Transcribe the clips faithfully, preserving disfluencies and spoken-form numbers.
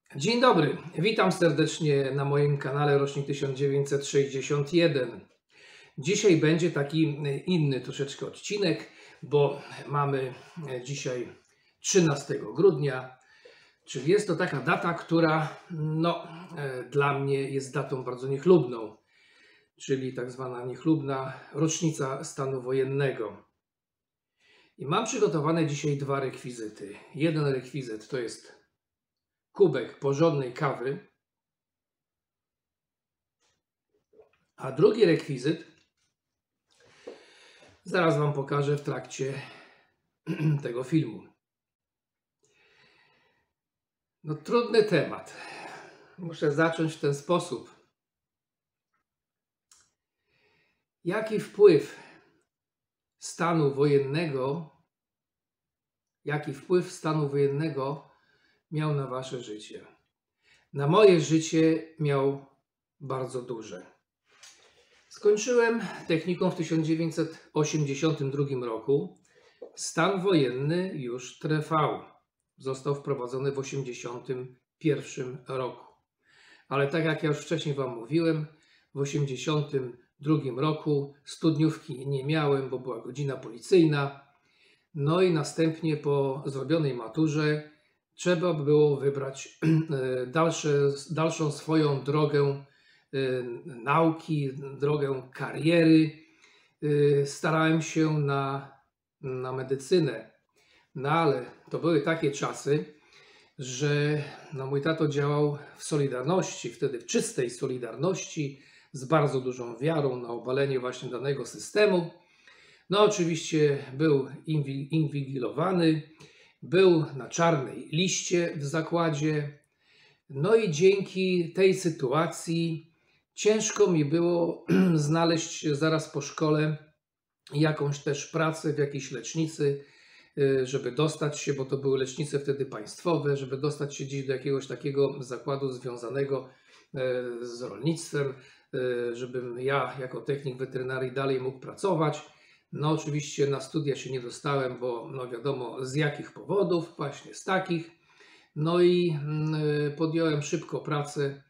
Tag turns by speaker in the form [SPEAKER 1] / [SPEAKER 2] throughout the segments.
[SPEAKER 1] Dzień dobry, witam serdecznie na moim kanale Rocznik tysiąc dziewięćset sześćdziesiąt jeden. Dzisiaj będzie taki inny troszeczkę odcinek, bo mamy dzisiaj trzynastego grudnia, czyli jest to taka data, która no, dla mnie jest datą bardzo niechlubną, czyli tak zwana niechlubna rocznica stanu wojennego. I mam przygotowane dzisiaj dwa rekwizyty. Jeden rekwizyt to jest kubek porządnej kawy, a drugi rekwizyt zaraz Wam pokażę w trakcie tego filmu. No trudny temat. Muszę zacząć w ten sposób. Jaki wpływ stanu wojennego, jaki wpływ stanu wojennego miał na Wasze życie? Na moje życie miał bardzo duże. Skończyłem technikum w tysiąc dziewięćset osiemdziesiątym drugim roku. Stan wojenny już trwał. Został wprowadzony w tysiąc dziewięćset osiemdziesiątym pierwszym roku. Ale tak jak ja już wcześniej Wam mówiłem, w tysiąc dziewięćset osiemdziesiątym drugim roku studniówki nie miałem, bo była godzina policyjna. No i następnie po zrobionej maturze trzeba było wybrać dalsze, dalszą swoją drogę nauki, drogę kariery. Starałem się na, na medycynę, no ale to były takie czasy, że no mój tato działał w Solidarności, wtedy w czystej Solidarności, z bardzo dużą wiarą na obalenie właśnie danego systemu. No oczywiście był inwigilowany, był na czarnej liście w zakładzie. No i dzięki tej sytuacji ciężko mi było znaleźć zaraz po szkole jakąś też pracę w jakiejś lecznicy, żeby dostać się, bo to były lecznice wtedy państwowe, żeby dostać się gdzieś do jakiegoś takiego zakładu związanego z rolnictwem, żebym ja jako technik weterynarii dalej mógł pracować. No oczywiście na studia się nie dostałem, bo no wiadomo z jakich powodów, właśnie z takich. No i podjąłem szybko pracę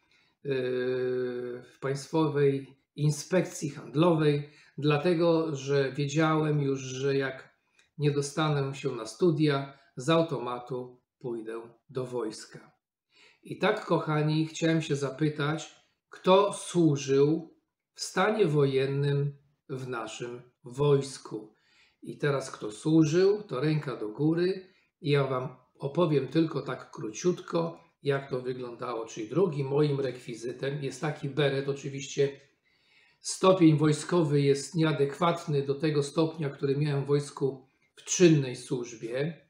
[SPEAKER 1] w Państwowej Inspekcji Handlowej, dlatego że wiedziałem już, że jak nie dostanę się na studia, z automatu pójdę do wojska. I tak, kochani, chciałem się zapytać, kto służył w stanie wojennym w naszym wojsku. I teraz kto służył, to ręka do góry i ja Wam opowiem tylko tak króciutko, jak to wyglądało. Czyli drugim moim rekwizytem jest taki beret. Oczywiście stopień wojskowy jest nieadekwatny do tego stopnia, który miałem w wojsku w czynnej służbie.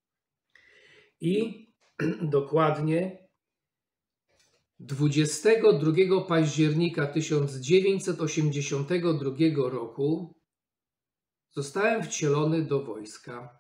[SPEAKER 1] I dokładnie dwudziestego drugiego października tysiąc dziewięćset osiemdziesiątego drugiego roku zostałem wcielony do wojska.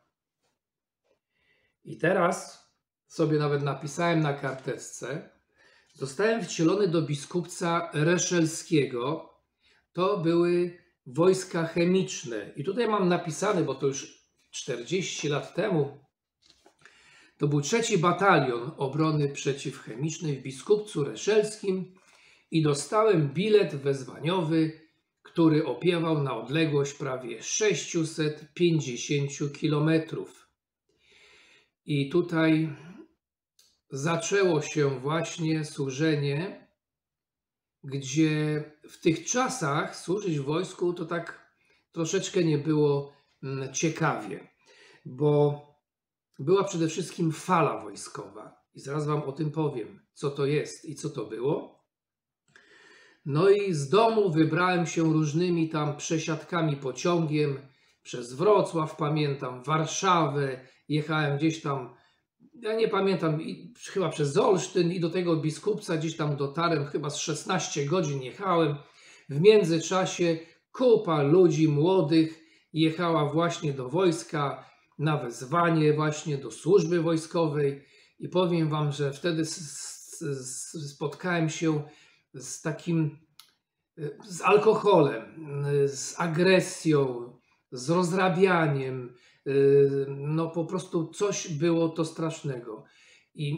[SPEAKER 1] I teraz sobie nawet napisałem na karteczce, zostałem wcielony do biskupca reszelskiego. To były wojska chemiczne. I tutaj mam napisane, bo to już czterdzieści lat temu, to był trzeci Batalion Obrony Przeciwchemicznej w Biskupcu Reszelskim i dostałem bilet wezwaniowy, który opiewał na odległość prawie sześćset pięćdziesiąt kilometrów. I tutaj zaczęło się właśnie służenie, gdzie w tych czasach służyć w wojsku to tak troszeczkę nie było ciekawie, bo była przede wszystkim fala wojskowa. I zaraz Wam o tym powiem, co to jest i co to było. No i z domu wybrałem się różnymi tam przesiadkami pociągiem przez Wrocław, pamiętam, Warszawę, jechałem gdzieś tam, ja nie pamiętam, chyba przez Olsztyn i do tego biskupca gdzieś tam dotarłem, chyba z szesnaście godzin jechałem. W międzyczasie kupa ludzi młodych jechała właśnie do wojska, na wezwanie właśnie do służby wojskowej i powiem Wam, że wtedy spotkałem się z takim, z alkoholem, z agresją, z rozrabianiem, no po prostu coś było to strasznego. I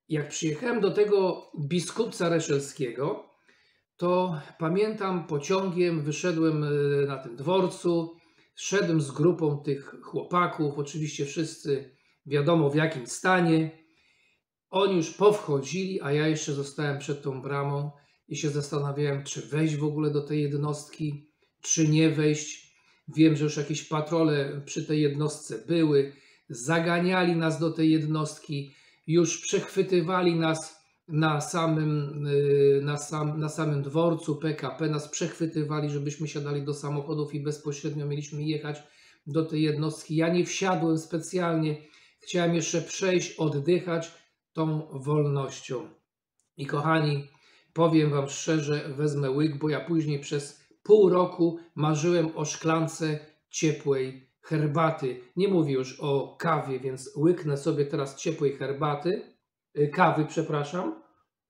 [SPEAKER 1] jak przyjechałem do tego Biskupca Reszelskiego, to pamiętam, pociągiem wyszedłem na tym dworcu, szedłem z grupą tych chłopaków, oczywiście wszyscy wiadomo w jakim stanie. Oni już powchodzili, a ja jeszcze zostałem przed tą bramą i się zastanawiałem, czy wejść w ogóle do tej jednostki, czy nie wejść. Wiem, że już jakieś patrole przy tej jednostce były, zaganiali nas do tej jednostki, już przechwytywali nas na samym, na sam, na samym dworcu P K P, nas przechwytywali, żebyśmy siadali do samochodów i bezpośrednio mieliśmy jechać do tej jednostki. Ja nie wsiadłem specjalnie, chciałem jeszcze przejść, oddychać tą wolnością. I kochani, powiem wam szczerze, wezmę łyk, bo ja później przez pół roku marzyłem o szklance ciepłej herbaty. Nie mówię już o kawie, więc łyknę sobie teraz ciepłej herbaty, kawy, przepraszam.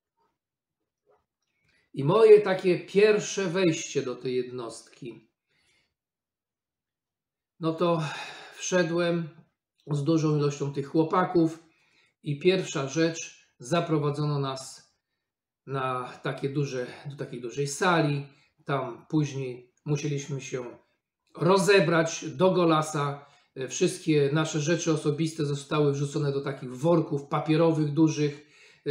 [SPEAKER 1] I moje takie pierwsze wejście do tej jednostki. No to wszedłem z dużą ilością tych chłopaków i pierwsza rzecz, zaprowadzono nas na takie duże, do takiej dużej sali. Tam później musieliśmy się rozebrać do golasa. Wszystkie nasze rzeczy osobiste zostały wrzucone do takich worków papierowych dużych,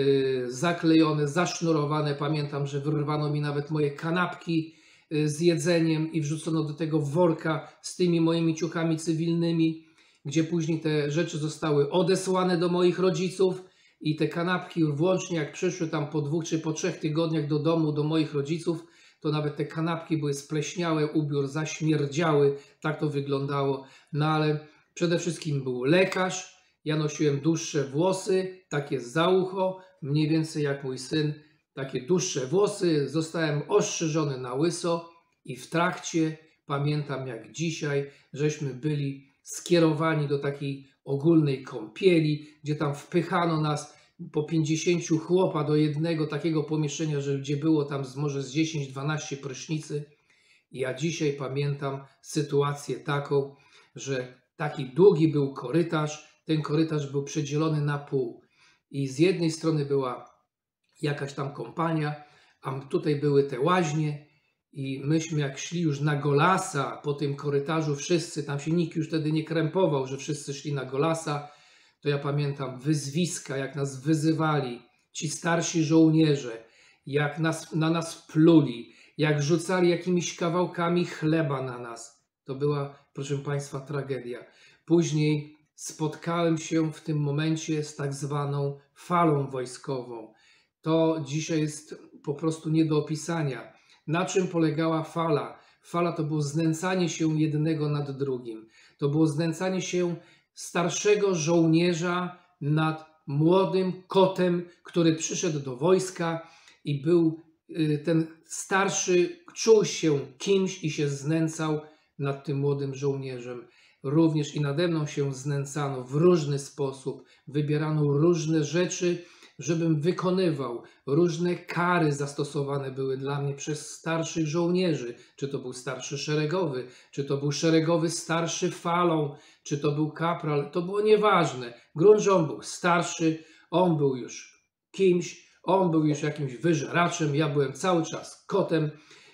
[SPEAKER 1] zaklejone, zasznurowane. Pamiętam, że wyrwano mi nawet moje kanapki z jedzeniem i wrzucono do tego worka z tymi moimi ciuchami cywilnymi, gdzie później te rzeczy zostały odesłane do moich rodziców i te kanapki włącznie jak przyszły tam po dwóch czy po trzech tygodniach do domu, do moich rodziców, to nawet te kanapki były spleśniałe, ubiór zaśmierdziały, tak to wyglądało. No ale przede wszystkim był lekarz, ja nosiłem dłuższe włosy, takie za ucho, mniej więcej jak mój syn, takie dłuższe włosy, zostałem ostrzyżony na łyso i w trakcie, pamiętam jak dzisiaj, żeśmy byli skierowani do takiej ogólnej kąpieli, gdzie tam wpychano nas po pięćdziesięciu chłopa do jednego takiego pomieszczenia, że gdzie było tam z, może z dziesięć dwanaście prysznicy. I ja dzisiaj pamiętam sytuację taką, że taki długi był korytarz, ten korytarz był przedzielony na pół i z jednej strony była jakaś tam kompania, a tutaj były te łaźnie i myśmy jak szli już na golasa po tym korytarzu wszyscy, tam się nikt już wtedy nie krępował, że wszyscy szli na golasa, to ja pamiętam wyzwiska, jak nas wyzywali ci starsi żołnierze, jak nas, na nas pluli, jak rzucali jakimiś kawałkami chleba na nas. To była, proszę Państwa, tragedia. Później spotkałem się w tym momencie z tak zwaną falą wojskową. To dzisiaj jest po prostu nie do opisania. Na czym polegała fala? Fala to było znęcanie się jednego nad drugim. To było znęcanie się starszego żołnierza nad młodym kotem, który przyszedł do wojska i był ten starszy, czuł się kimś i się znęcał nad tym młodym żołnierzem. Również i nade mną się znęcano w różny sposób. Wybierano różne rzeczy, żebym wykonywał. Różne kary zastosowane były dla mnie przez starszych żołnierzy. Czy to był starszy szeregowy, czy to był szeregowy starszy falą, czy to był kapral. To było nieważne. Grunt, że on był starszy, on był już kimś, on był już jakimś wyżeraczem. Ja byłem cały czas kotem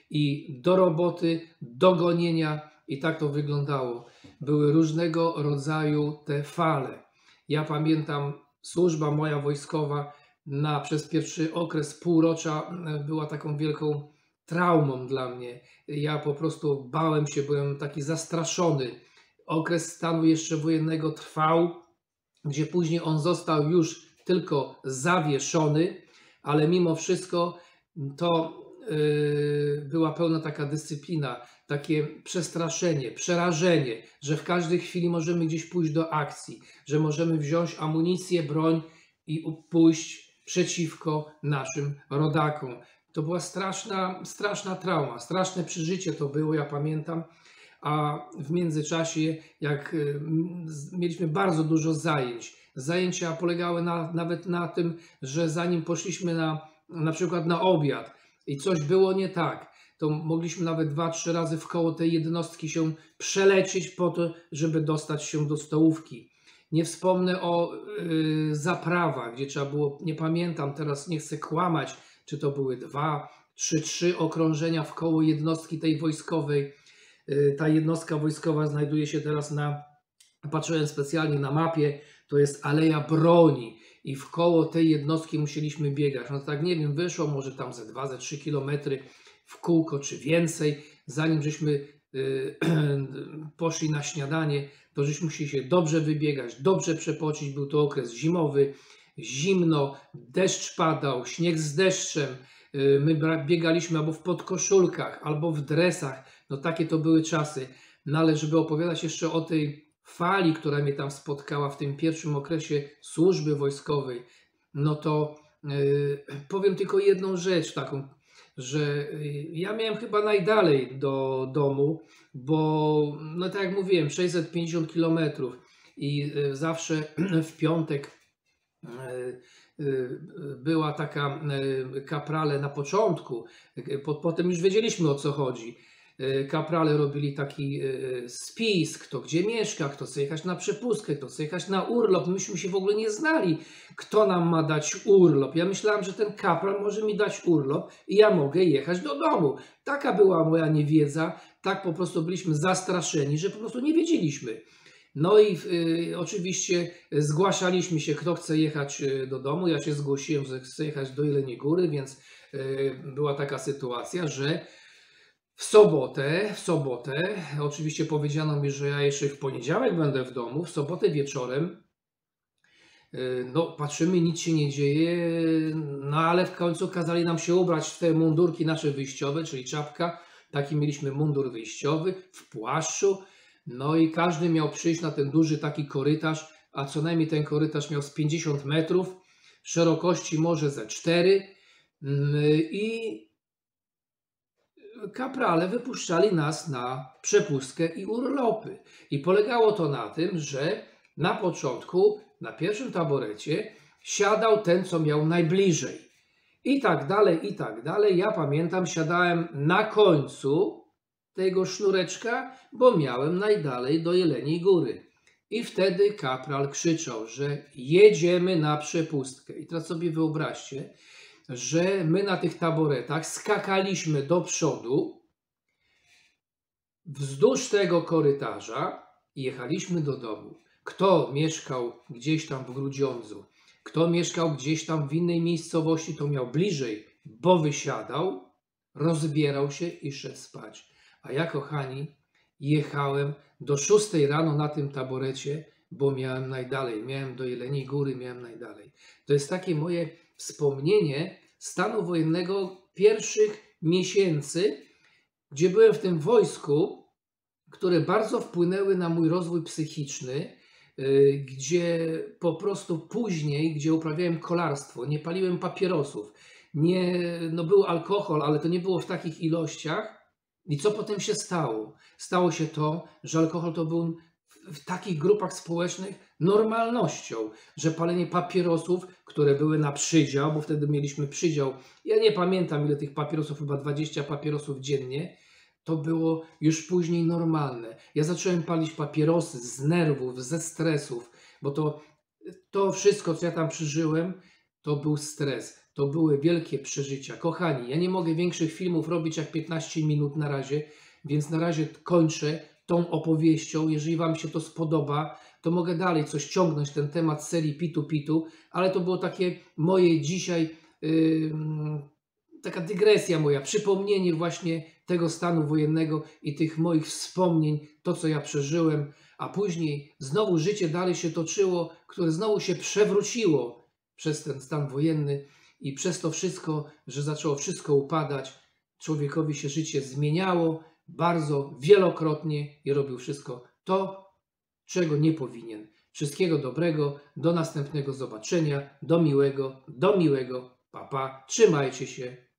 [SPEAKER 1] i do roboty, do gonienia i tak to wyglądało. Były różnego rodzaju te fale. Ja pamiętam, służba moja wojskowa na, przez pierwszy okres półrocza była taką wielką traumą dla mnie. Ja po prostu bałem się, byłem taki zastraszony. Okres stanu jeszcze wojennego trwał, gdzie później on został już tylko zawieszony, ale mimo wszystko to yy, była pełna taka dyscyplina, takie przestraszenie, przerażenie, że w każdej chwili możemy gdzieś pójść do akcji, że możemy wziąć amunicję, broń i pójść przeciwko naszym rodakom. To była straszna, straszna trauma, straszne przeżycie to było, ja pamiętam, a w międzyczasie jak mieliśmy bardzo dużo zajęć. Zajęcia polegały na, nawet na tym, że zanim poszliśmy na, na przykład na obiad i coś było nie tak, to mogliśmy nawet dwa, trzy razy w koło tej jednostki się przelecieć po to, żeby dostać się do stołówki. Nie wspomnę o y, zaprawach, gdzie trzeba było, nie pamiętam teraz, nie chcę kłamać, czy to były dwa, trzy, trzy okrążenia wkoło jednostki tej wojskowej. Y, ta jednostka wojskowa znajduje się teraz na, patrzyłem specjalnie na mapie, to jest Aleja Broni i wkoło tej jednostki musieliśmy biegać. No tak nie wiem, wyszło może tam ze dwa, ze trzy kilometry w kółko czy więcej, zanim żeśmy y, poszli na śniadanie, to żeśmy musieli się dobrze wybiegać, dobrze przepocić. Był to okres zimowy, zimno, deszcz padał, śnieg z deszczem. Y, my biegaliśmy albo w podkoszulkach, albo w dresach. No takie to były czasy. No ale żeby opowiadać jeszcze o tej fali, która mnie tam spotkała w tym pierwszym okresie służby wojskowej, no to yy, powiem tylko jedną rzecz taką, że ja miałem chyba najdalej do domu, bo no tak jak mówiłem, sześćset pięćdziesiąt kilometrów i zawsze w piątek była taka kaprale na początku, potem już wiedzieliśmy, o co chodzi. Kaprale robili taki spis, kto gdzie mieszka, kto chce jechać na przepustkę, kto chce jechać na urlop. Myśmy się w ogóle nie znali, kto nam ma dać urlop. Ja myślałem, że ten kapral może mi dać urlop i ja mogę jechać do domu. Taka była moja niewiedza, tak po prostu byliśmy zastraszeni, że po prostu nie wiedzieliśmy. No i y, oczywiście zgłaszaliśmy się, kto chce jechać do domu. Ja się zgłosiłem, że chcę jechać do Jeleniej Góry, więc y, była taka sytuacja, że w sobotę, w sobotę, oczywiście powiedziano mi, że ja jeszcze w poniedziałek będę w domu, w sobotę wieczorem, no patrzymy, nic się nie dzieje, no ale w końcu kazali nam się ubrać w te mundurki nasze wyjściowe, czyli czapka, taki mieliśmy mundur wyjściowy, w płaszczu, no i każdy miał przyjść na ten duży taki korytarz, a co najmniej ten korytarz miał z pięćdziesiąt metrów, szerokości może ze cztery i kaprale wypuszczali nas na przepustkę i urlopy. I polegało to na tym, że na początku, na pierwszym taborecie siadał ten, co miał najbliżej. I tak dalej, i tak dalej. Ja pamiętam, siadałem na końcu tego sznureczka, bo miałem najdalej do Jeleniej Góry. I wtedy kapral krzyczał, że jedziemy na przepustkę. I teraz sobie wyobraźcie, że my na tych taboretach skakaliśmy do przodu wzdłuż tego korytarza i jechaliśmy do domu. Kto mieszkał gdzieś tam w Grudziądzu, kto mieszkał gdzieś tam w innej miejscowości, to miał bliżej, bo wysiadał, rozbierał się i szedł spać. A ja, kochani, jechałem do szóstej rano na tym taborecie, bo miałem najdalej, miałem do Jeleniej Góry, miałem najdalej. To jest takie moje wspomnienie stanu wojennego pierwszych miesięcy, gdzie byłem w tym wojsku, które bardzo wpłynęły na mój rozwój psychiczny, gdzie po prostu później, gdzie uprawiałem kolarstwo, nie paliłem papierosów, nie, no był alkohol, ale to nie było w takich ilościach. I co potem się stało? Stało się to, że alkohol to był w takich grupach społecznych normalnością, że palenie papierosów, które były na przydział, bo wtedy mieliśmy przydział, ja nie pamiętam ile tych papierosów, chyba dwadzieścia papierosów dziennie, to było już później normalne. Ja zacząłem palić papierosy z nerwów, ze stresów, bo to, to wszystko, co ja tam przeżyłem, to był stres. To były wielkie przeżycia. Kochani, ja nie mogę większych filmów robić jak piętnaście minut na razie, więc na razie kończę tą opowieścią. Jeżeli Wam się to spodoba, to mogę dalej coś ciągnąć, ten temat serii Pitu Pitu, ale to było takie moje dzisiaj, yy, taka dygresja moja, przypomnienie właśnie tego stanu wojennego i tych moich wspomnień, to co ja przeżyłem, a później znowu życie dalej się toczyło, które znowu się przewróciło przez ten stan wojenny i przez to wszystko, że zaczęło wszystko upadać, człowiekowi się życie zmieniało bardzo wielokrotnie i robił wszystko to, czego nie powinien. Wszystkiego dobrego, do następnego zobaczenia, do miłego, do miłego, pa pa, trzymajcie się.